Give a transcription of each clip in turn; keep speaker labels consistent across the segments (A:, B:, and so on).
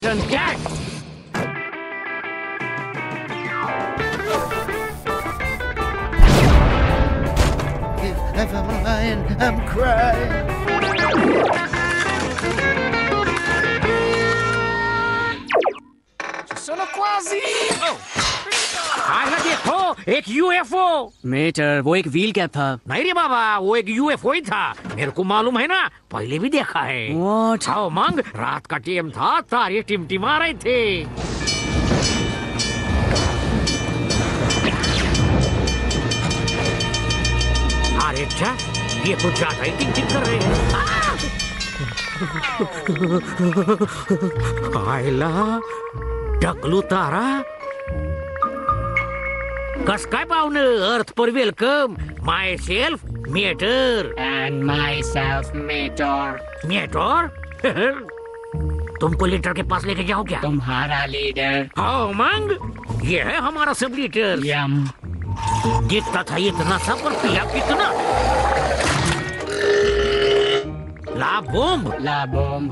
A: mutant cat.
B: If I'm lying, I'm crying.
C: Sono quasi. Oh.
D: देखो एक UFO.
A: Matter, वो एक व्हील कैप था।
D: नहीं रे बाबा, वो एक यूएफओ ही था। मेरे को मालूम है ना, पहले भी देखा है।
A: What?
D: आओ मंग, रात का टाइम था, तारे टिमटिमा रहे थे। अरे अच्छा, ये तो ज्यादा ही टिक कर रहे हैं। आयला, ढकलू तारा। कस काय पाहुणं, अर्थ पर welcome. Myself Mater.
C: And myself, Mator.
D: Mater? तुमको लीडर के पास लेके जाओ क्या?
C: तुम्हारा लीडर.
D: हाँ मंग, ये है हमारा सब लीडर.
C: यम.
D: दिखता था इतना सा, पर पिया कितना. ला बूम.
C: ला बूम.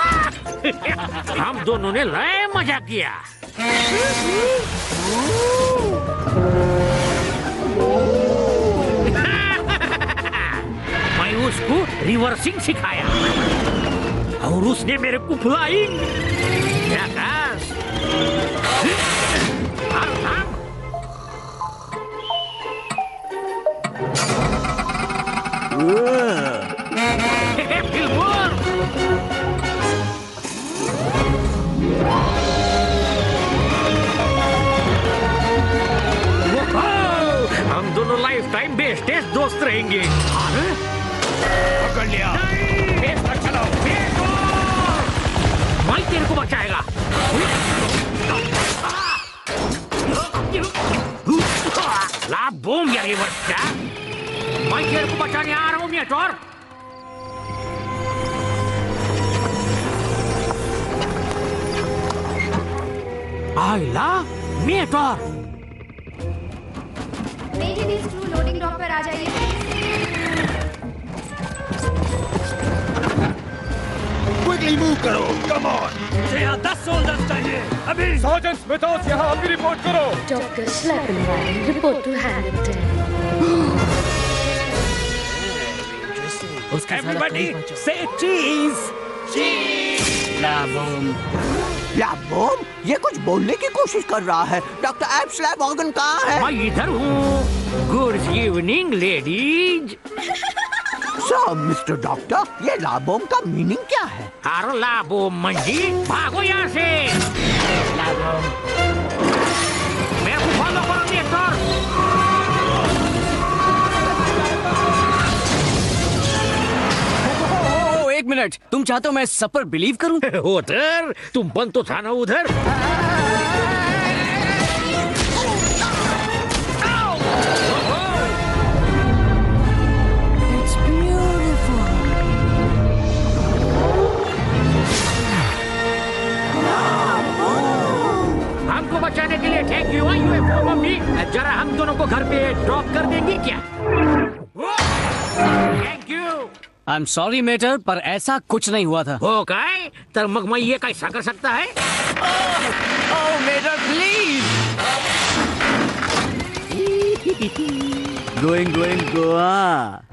D: हम दोनों ने लय मजा किया. मैं उसको रिवर्सिंग सिखाया और उसने मेरे को फ्लाइंग. हम दोनों लाइफ टाइम बेस्टेस्ट दोस्त रहेंगे.
C: पकड़ लिया. चलाओ.
D: मैं तेरे को बचाएगा. ला बूम या रिवर्स क्या? मैं तेरे को बचाने आ रहा हूँ मेटर. आइला Mater.
E: Maintenance crew loading dock पर आ जाइए.
B: Quickly move करो. Come on.
A: मुझे यहाँ 10 सोल्जर्स चाहिए अभी.
F: Sergeant Smithos, यहाँ अभी रिपोर्ट करो.
E: Dr. Slappenwine, report to Hamilton.
A: Everybody say cheese.
C: ला बूम.
B: लैबोम, ये कुछ बोलने की कोशिश कर रहा है. डॉक्टर एब्स लैबॉर्गन कहाँ है?
D: मैं इधर हूँ. Good evening ladies.
B: Sir mister doctor, ये लाबोम का मीनिंग क्या है?
D: अरे लाबोम मंजी, भागो यहाँ से.
C: ला बूम.
D: मेरे को फॉलो करो मेटर.
A: एक मिनट, तुम चाहते हो मैं इस सब पर बिलीव करूं?
D: उधर तुम बंद तो था ना उधर.
A: It's beautiful.
D: हमको बचाने के लिए थैंक यू यूएफओ मम्मी. जरा हम दोनों को घर पे ड्रॉप कर देंगी क्या? Thank you.
A: I'm sorry matter, पर ऐसा कुछ नहीं हुआ था.
D: हो काय? तर मग मैं ये कैसा कर सकता है?
A: Oh Mater please. Going Goa.